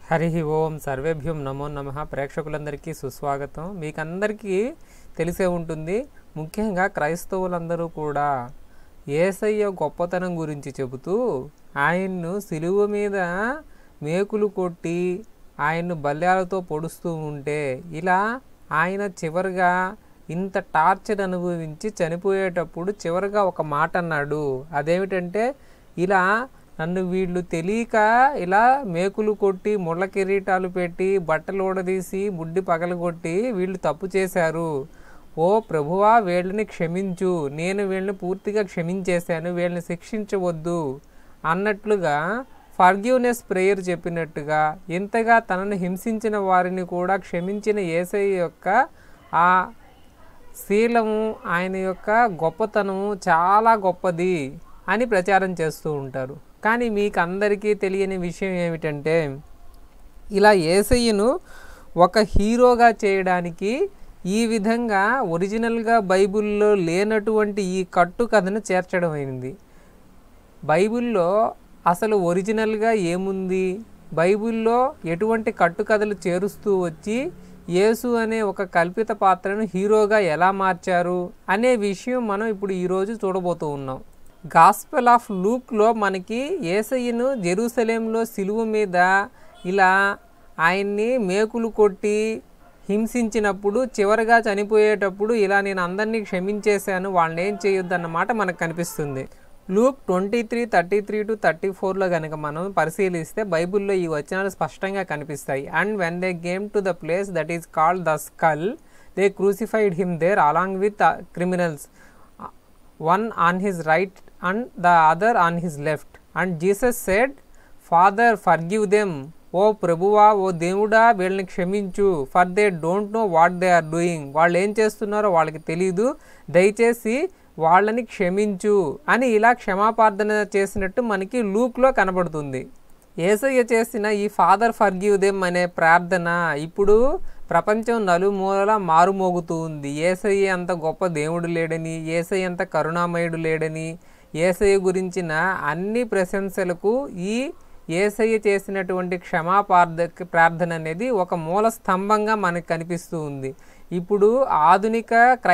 హరి ఓం సర్వేభ్యం నమో నమః. ప్రేక్షకులందరికీ సుస్వాగతం. మీకందరికీ తెలిసే ఉంటుంది, ముఖ్యంగా క్రైస్తవులందరూ కూడా యేసయ్య గొప్పతనం గురించి చెబుతూ ఆయన్ను సిలువ మీద మేకులు కొట్టి ఆయన్ను బల్యాలతో పొడుస్తూ ఉంటే, ఇలా ఆయన చివరిగా ఇంత టార్చర్ అనుభవించి చనిపోయేటప్పుడు చివరిగా ఒక మాట అన్నాడు. అదేమిటంటే, ఇలా నన్ను వీళ్ళు తెలియక ఇలా మేకులు కొట్టి ముళ్ళ కిరీటాలు పెట్టి బట్టలు ఊడదీసి ముడ్డి పగలగొట్టి వీళ్ళు తప్పు చేశారు. ఓ ప్రభువా, వీళ్ళని క్షమించు, నేను వీళ్ళని పూర్తిగా క్షమించేశాను, వీళ్ళని శిక్షించవద్దు అన్నట్లుగా ఫర్గివ్నెస్ ప్రేయర్ చెప్పినట్టుగా ఇంతగా తనను హింసించిన వారిని కూడా క్షమించిన యేసయ్య యొక్క ఆ శీలము, ఆయన యొక్క గొప్పతనము చాలా గొప్పది అని ప్రచారం చేస్తూ ఉంటారు. కానీ మీకు అందరికీ తెలియని విషయం ఏమిటంటే, ఇలా యేసయ్యను ఒక హీరోగా చేయడానికి ఈ విధంగా ఒరిజినల్గా బైబిల్లో లేనటువంటి ఈ కట్టుకథను చేర్చడం అయింది. బైబిల్లో అసలు ఒరిజినల్గా ఏముంది, బైబిల్లో ఎటువంటి కట్టుకథలు చేరుస్తూ వచ్చి యేసు అనే ఒక కల్పిత పాత్రను హీరోగా ఎలా మార్చారు అనే విషయం మనం ఇప్పుడు ఈరోజు చూడబోతూ ఉన్నాం. గాస్పెల్ ఆఫ్ లూక్లో మనకి యేసయ్యను జెరూసలేంలో సిలువ మీద ఇలా ఆయన్ని మేకులు కొట్టి హింసించినప్పుడు చివరిగా చనిపోయేటప్పుడు ఇలా నేను అందరినీ క్షమించేశాను, వాళ్ళని ఏం చేయొద్దు అన్నమాట మనకు కనిపిస్తుంది. లూక్ 23:33-34లో కనుక మనం పరిశీలిస్తే బైబిల్లో ఈ వచనాలు స్పష్టంగా కనిపిస్తాయి. And when they came to the place that is called the skull, they crucified him there along with criminals, one on his right and the other on his left. And Jesus said, Father, forgive them. ఓ ప్రభువా, ఓ దేవుడా, వీళ్ళని క్షమించు, for they don't know what they are doing, వాళ్ళు ఏం చేస్తున్నారో వాళ్ళకి తెలీదు, దయచేసి వాళ్ళని క్షమించు అని ఇలా క్షమాపార్థన చేసినట్టు మనకి లూక్లో కనబడుతుంది. యేసయ్య చేసిన ఈ ఫాదర్ ఫర్గివ్ దెమ్ అనే ప్రార్థన ఇప్పుడు ప్రపంచం నలుమూలల మారుమోగుతూ ఉంది. యేసయ్య అంత గొప్ప దేవుడు లేడని, యేసయ్య అంత కరుణామయుడు లేడని, యేసయ్య గురించిన అన్ని ప్రశంసలకు ఈ యేసయ్య చేసినటువంటి ప్రార్థన అనేది ఒక మూల స్తంభంగా మనకు కనిపిస్తూ ఉంది. ఇప్పుడు ఆధునిక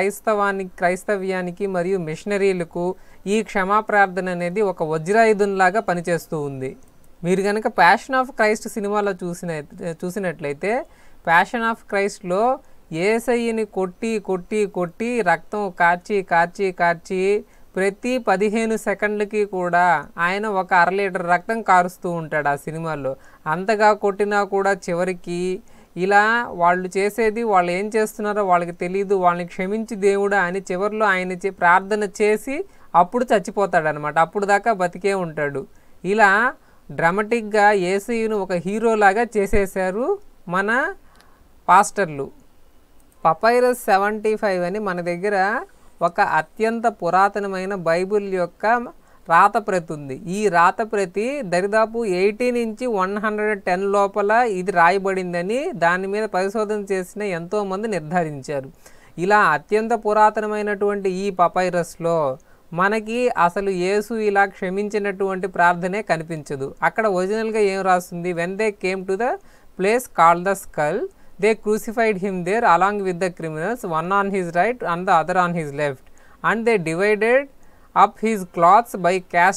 క్రైస్తవ్యానికి మరియు మిషనరీలకు ఈ క్షమాప్రార్థన అనేది ఒక వజ్రాయుధంలాగా పనిచేస్తూ ఉంది. మీరు కనుక ప్యాషన్ ఆఫ్ క్రైస్ట్ సినిమాలో చూసినట్లయితే ప్యాషన్ ఆఫ్ క్రైస్ట్లో యేసయ్యని కొట్టి కొట్టి కొట్టి రక్తం కార్చి కార్చి కార్చి ప్రతి 15 సెకండ్లకి కూడా ఆయన ఒక 1/2 లీటర్ రక్తం కారుస్తూ ఉంటాడు ఆ సినిమాల్లో. అంతగా కొట్టినా కూడా చివరికి ఇలా వాళ్ళు చేసేది, వాళ్ళు ఏం చేస్తున్నారో వాళ్ళకి తెలియదు, వాళ్ళని క్షమించి దేవుడా అని చివరిలో ఆయన ప్రార్థన చేసి అప్పుడు చచ్చిపోతాడనమాట. అప్పుడు దాకా బతికే ఉంటాడు. ఇలా డ్రామాటిక్గా యేసయ్యను ఒక హీరోలాగా చేసేశారు మన పాస్టర్లు. పపైరస్ 75 అని మన దగ్గర ఒక అత్యంత పురాతనమైన బైబిల్ యొక్క రాతప్రతి ఉంది. ఈ రాతప్రతి దరిదాపు 80 నుంచి 110 లోపల ఇది రాయబడిందని దాని మీద పరిశోధన చేసిన ఎంతోమంది నిర్ధారించారు. ఇలా అత్యంత పురాతనమైనటువంటి ఈ పపైరస్లో మనకి అసలు యేసు ఇలా క్షమించినటువంటి ప్రార్థనే కనిపించదు. అక్కడ ఒరిజినల్గా ఏం రాస్తుంది, when they came to the place called the skull, they crucified him there along with the criminals, one on his right and the other on his left, and they divided up his clothes by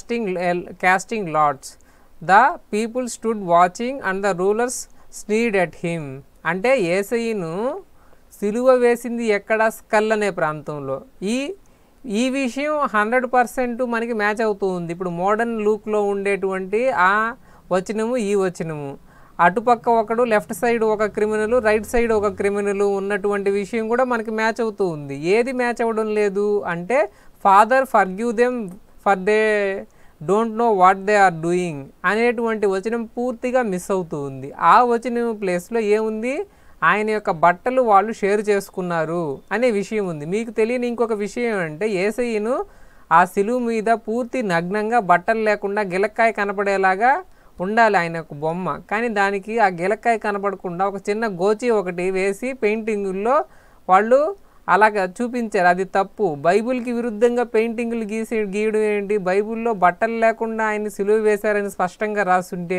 casting lots. The people stood watching and the rulers sneered at him. అంటే యేసయ్యను సిలువ వేసింది ఎక్కడ, skull అనే ప్రాంతంలో. ఈ విషయం 100% మనకి match అవుతూ ఉంది. ఇప్పుడు మోడర్న్ లూక్లో ఉండేటువంటి ఆ వచనము ఈ వచనము, అటుపక్క ఒకడు, లెఫ్ట్ సైడ్ ఒక క్రిమినల్, రైట్ సైడ్ ఒక క్రిమినల్ ఉన్నటువంటి విషయం కూడా మనకి మ్యాచ్ అవుతూ ఉంది. ఏది మ్యాచ్ అవ్వడం లేదు అంటే, father forgive them for they don't know what they are doing అనేటువంటి వచనం పూర్తిగా మిస్ అవుతూ ఉంది. ఆ వచనం ప్లేస్లో ఏముంది, ఆయన యొక్క బట్టలు వాళ్ళు షేర్ చేసుకున్నారు అనే విషయం ఉంది. మీకు తెలియని ఇంకొక విషయం అంటే, యేసయ్యను ఆ సిలువ మీద పూర్తి నగ్నంగా బట్టలు లేకుండా గిలక్కాయ కనపడేలాగా ఉండాలి ఆయన ఒక బొమ్మ. కానీ దానికి ఆ గిలక్కాయ కనపడకుండా ఒక చిన్న గోచి ఒకటి వేసి పెయింటింగుల్లో వాళ్ళు అలాగా చూపించారు. అది తప్పు. బైబిల్కి విరుద్ధంగా పెయింటింగులు గీయడం ఏంటి? బైబిల్లో బట్టలు లేకుండా ఆయన సిలువ వేశారని స్పష్టంగా రాస్తుంటే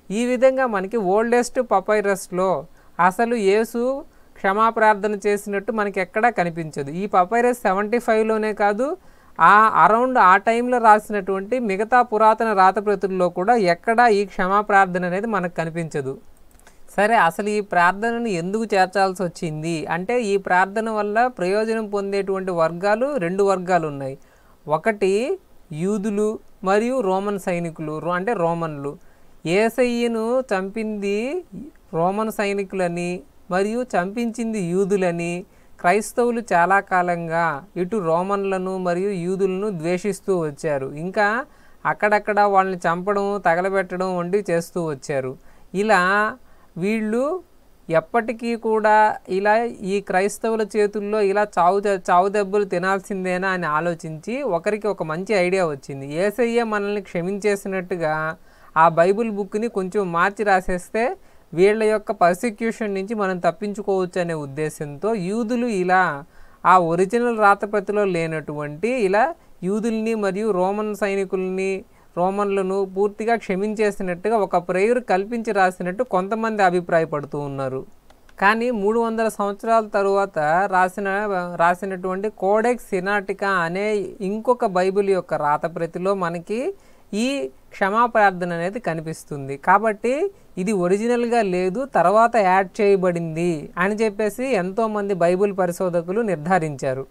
ఈ విధంగా మనకి ఓల్డెస్ట్ పపైరస్లో అసలు యేసు క్షమాప్రార్థన చేసినట్టు మనకి ఎక్కడా కనిపించదు. ఈ పపైరస్ 75లోనే కాదు, అరౌండ్ ఆ టైంలో రాసినటువంటి మిగతా పురాతన రాతప్రతుల్లో కూడా ఎక్కడా ఈ క్షమాప్రార్థన అనేది మనకు కనిపించదు. సరే, అసలు ఈ ప్రార్థనను ఎందుకు చేర్చాల్సి వచ్చింది అంటే, ఈ ప్రార్థన వల్ల ప్రయోజనం పొందేటువంటి వర్గాలు 2 వర్గాలు ఉన్నాయి. ఒకటి యూదులు మరియు రోమన్ సైనికులు, అంటే రోమన్లు. యేసయ్యను చంపింది రోమన్ సైనికులని మరియు చంపించింది యూదులని క్రైస్తవులు చాలా కాలంగా ఇటు రోమన్లను మరియు యూదులను ద్వేషిస్తూ వచ్చారు. ఇంకా అక్కడక్కడ వాళ్ళని చంపడం, తగలబెట్టడం వంటివి చేస్తూ వచ్చారు. ఇలా వీళ్ళు ఎప్పటికీ కూడా ఇలా ఈ క్రైస్తవుల చేతుల్లో ఇలా చావు దెబ్బలు తినాల్సిందేనా అని ఆలోచించి ఒకరికి ఒక మంచి ఐడియా వచ్చింది. యేసయ్య మనల్ని క్షమించేసినట్టుగా ఆ బైబిల్ బుక్ని కొంచెం మార్చి రాసేస్తే వీళ్ళ యొక్క పర్సిక్యూషన్ నుంచి మనం తప్పించుకోవచ్చు అనే ఉద్దేశంతో యూదులు ఇలా ఆ ఒరిజినల్ రాతప్రతిలో లేనటువంటి ఇలా యూదుల్ని మరియు రోమన్ సైనికుల్ని, రోమన్లను పూర్తిగా క్షమించేసినట్టుగా ఒక ప్రేయర్ కల్పించి రాసినట్టు కొంతమంది అభిప్రాయపడుతూ ఉన్నారు. కానీ 300 సంవత్సరాల తరువాత రాసినటువంటి కోడెక్స్ సినాటికా అనే ఇంకొక బైబిల్ యొక్క రాతప్రతిలో మనకి ఈ క్షమాప్రార్థన అనేది కనిపిస్తుంది. కాబట్టి ఇది ఒరిజినల్గా లేదు, తర్వాత యాడ్ చేయబడింది అని చెప్పేసి ఎంతోమంది బైబిల్ పరిశోధకులు నిర్ధారించారు.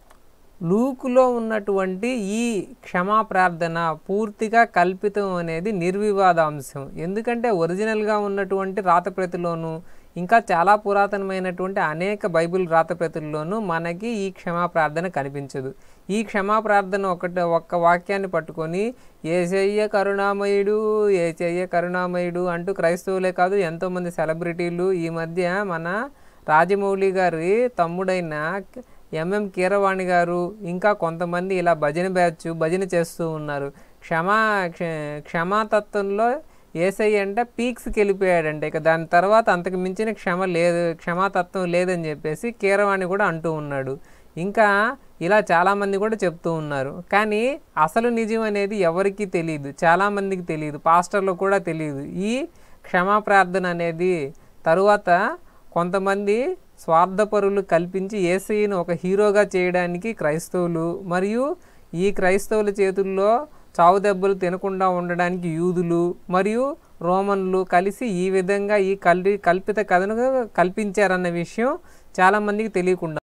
లూకులో ఉన్నటువంటి ఈ క్షమాప్రార్థన పూర్తిగా కల్పితం అనేది నిర్వివాదాంశం. ఎందుకంటే ఒరిజినల్గా ఉన్నటువంటి రాతప్రతిలోనూ ఇంకా చాలా పురాతనమైనటువంటి అనేక బైబిల్ రాతప్రతుల్లోనూ మనకి ఈ క్షమాప్రార్థన కనిపించదు. ఈ క్షమాప్రార్థన ఒక్క వాక్యాన్ని పట్టుకొని యేసయ్య కరుణామయుడు, యేసయ్య కరుణామయుడు అంటూ క్రైస్తవులే కాదు ఎంతోమంది సెలబ్రిటీలు, ఈ మధ్య మన రాజమౌళి గారి తమ్ముడైన ఎంఎం కీరవాణి గారు ఇంకా కొంతమంది ఇలా భజన చేస్తూ ఉన్నారు. క్షమాతత్వంలో యేసయ్య అంటే పీక్స్కి వెళ్ళిపోయాడంటే, ఇక దాని తర్వాత అంతకు మించిన క్షమాతత్వం లేదని చెప్పేసి కీరవాణి కూడా అంటూ ఉన్నాడు. ఇంకా ఇలా చాలామంది కూడా చెప్తూ ఉన్నారు. కానీ అసలు నిజం అనేది ఎవరికీ తెలియదు, చాలామందికి తెలియదు, పాస్టర్లు కూడా తెలియదు. ఈ క్షమాప్రార్థన అనేది తరువాత కొంతమంది స్వార్థపరులు కల్పించి యేసయ్యను ఒక హీరోగా చేయడానికి క్రైస్తవులు మరియు ఈ క్రైస్తవుల చేతుల్లో చావు దెబ్బలు తినకుండా ఉండడానికి యూదులు మరియు రోమన్లు కలిసి ఈ విధంగా ఈ కల్పిత కథను కల్పించారన్న విషయం చాలామందికి తెలియకుండా